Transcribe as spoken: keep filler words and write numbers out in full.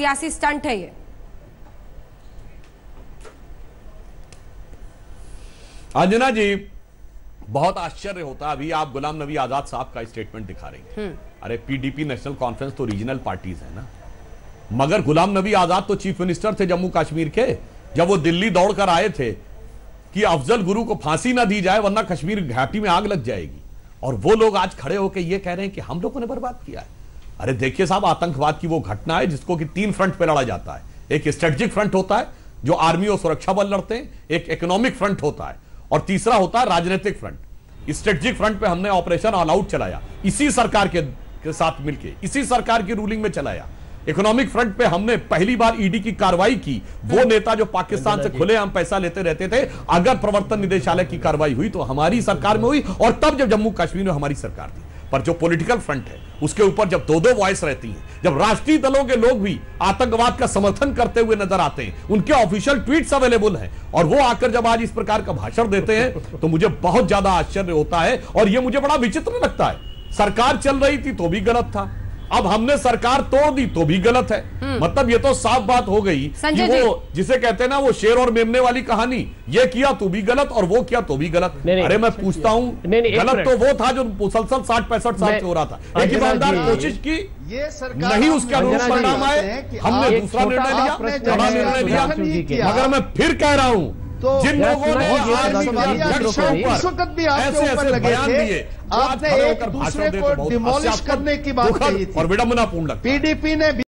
सियासी स्टंट है ये? अंजना जी, बहुत आश्चर्य होता है। अभी आप गुलाम नबी आजाद साहब का स्टेटमेंट दिखा रही हैं। अरे पीडीपी नेशनल कॉन्फ्रेंस तो रीजनल पार्टीज है ना, मगर गुलाम नबी आजाद तो चीफ मिनिस्टर थे जम्मू कश्मीर के। जब वो दिल्ली दौड़कर आए थे कि अफजल गुरु को फांसी ना दी जाए वरना कश्मीर घाटी में आग लग जाएगी, और वो लोग आज खड़े होकर ये कह रहे हैं कि हम लोगों ने बर्बाद किया है। अरे देखिए साहब, आतंकवाद की वो घटना है जिसको कि तीन फ्रंट पे लड़ा जाता है। एक स्ट्रेटेजिक फ्रंट होता है जो आर्मी और सुरक्षा बल लड़ते हैं, एक इकोनॉमिक फ्रंट होता है, और तीसरा होता है राजनीतिक फ्रंट। स्ट्रेटेजिक फ्रंट पे हमने ऑपरेशन ऑल आउट चलाया, इसी सरकार के, के साथ मिलके, इसी सरकार की रूलिंग में चलाया। इकोनॉमिक फ्रंट पे हमने पहली बार ईडी की कार्रवाई की। वो नेता जो पाकिस्तान से खुलेआम पैसा लेते रहते थे, अगर प्रवर्तन निदेशालय की कार्रवाई हुई तो हमारी सरकार में हुई, और तब जब जम्मू कश्मीर में हमारी सरकार थी। पर जो पॉलिटिकल फ्रंट है उसके ऊपर जब दो दो वॉइस रहती हैं, जब राष्ट्रीय दलों के लोग भी आतंकवाद का समर्थन करते हुए नजर आते हैं, उनके ऑफिशियल ट्वीट्स अवेलेबल हैं, और वो आकर जब आज इस प्रकार का भाषण देते हैं तो मुझे बहुत ज्यादा आश्चर्य होता है, और ये मुझे बड़ा विचित्र लगता है। सरकार चल रही थी तो भी गलत था, अब हमने सरकार तोड़ दी तो भी गलत है। मतलब ये तो साफ बात हो गई कि वो जिसे कहते हैं ना, वो शेर और मेमने वाली कहानी, ये किया तो भी गलत और वो किया तो भी गलत। अरे मैं पूछता हूं, गलत तो वो था जो मुसलसल साठ पैंसठ साल से हो रहा था। एक ईमानदार कोशिश की, ये सरकार नहीं उसके अनुरूप परिणाम आए, हमने दूसरा निर्णय लिया, बड़ा निर्णय लिया। मगर मैं फिर कह रहा हूं, तो जिन लोगों ने इस वक्त भी आपके ऊपर लगे थे, आपने एक दूसरे को डिमोलिश करने की बात कही थी और विडंबनापूर्ण लगता है। पीडीपी ने